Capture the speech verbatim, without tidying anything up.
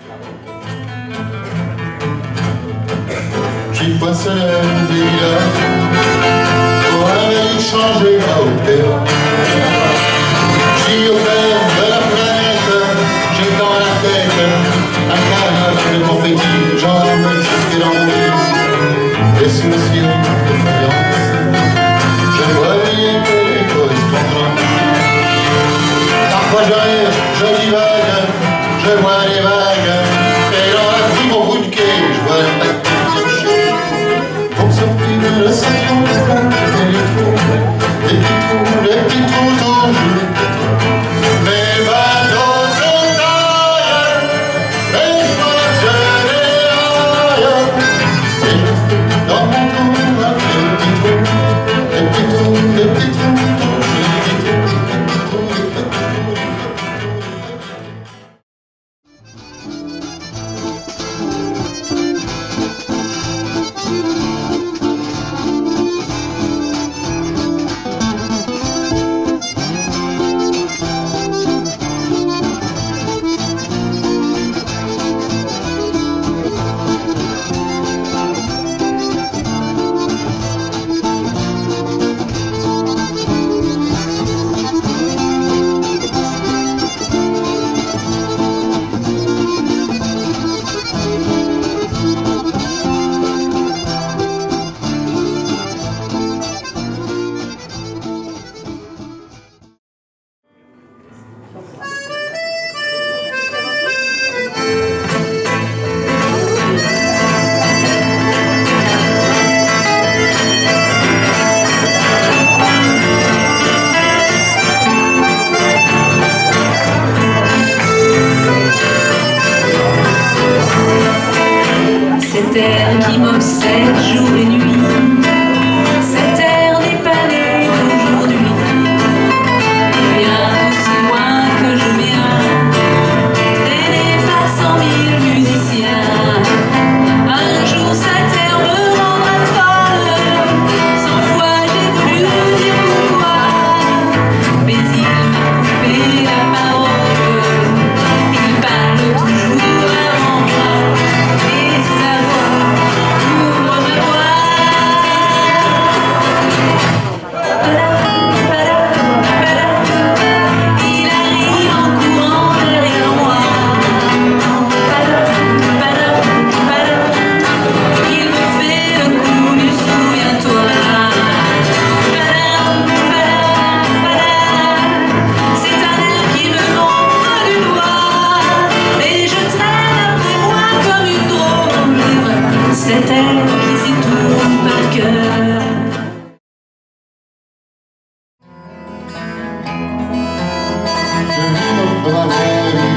J'y poinçonnais des villages pour aller changer à opéra. J'y opère de la planète, j'ai dans la tête un carnaval de confettis, j'en mets jusque dans mon lit. Et sous le ciel de faïence, je voyais que les correspondants. Parfois je rêve, je divague, je vois les vagues, et dans la plus gros bout de quai, je vois le bateau qui cherche. Pour sortir de la ceinture de plomb, et les trous, les petits trous, les petits trous, toujours les petits trous. Mes bateaux sont taillés, et moi je les raille. Et je fais dans mon tour avec les petits trous, les petits trous, les petits trous, toujours les petits trous, les petits trous, les petits trous. Cet air qui m'obsède jour et nuit, cet air n'est pas né d'aujourd'hui. Bien aussi loin que je viens, traîné par cent mille musiciens. Un jour cet air me rendra folle, cent fois j'ai voulu dire pourquoi, mais il m'a coupé la parole. Il parle toujours avant moi, et sa cet air qui s'y tourne par cœur. Je vis notre avenir.